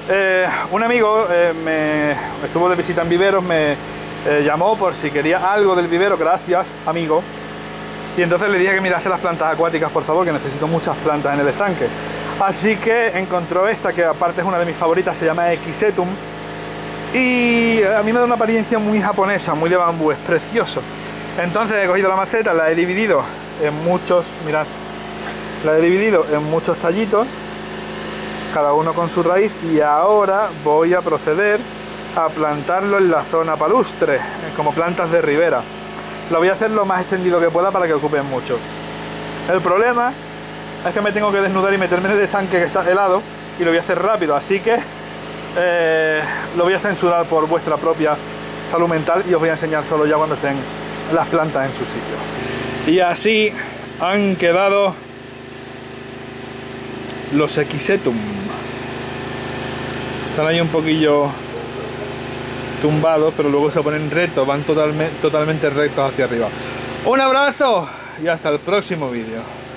Un amigo me estuvo de visita en viveros, me llamó por si quería algo del vivero, gracias amigo, y entonces le dije que mirase las plantas acuáticas, por favor, que necesito muchas plantas en el estanque. Así que encontró esta, que aparte es una de mis favoritas, se llama Equisetum, y a mí me da una apariencia muy japonesa, muy de bambú, es precioso. Entonces he cogido la maceta, la he dividido en muchos, mirad, la he dividido en muchos tallitos, cada uno con su raíz, y ahora voy a proceder a plantarlo en la zona palustre, como plantas de ribera. Lo voy a hacer lo más extendido que pueda para que ocupen mucho. El problema es que me tengo que desnudar y meterme en el estanque que está helado, y lo voy a hacer rápido, así que lo voy a censurar por vuestra propia salud mental y os voy a enseñar solo ya cuando estén las plantas en su sitio. Y así han quedado los Equisetum. Están ahí un poquillo tumbados, pero luego se ponen rectos, van totalmente rectos hacia arriba. Un abrazo y hasta el próximo vídeo.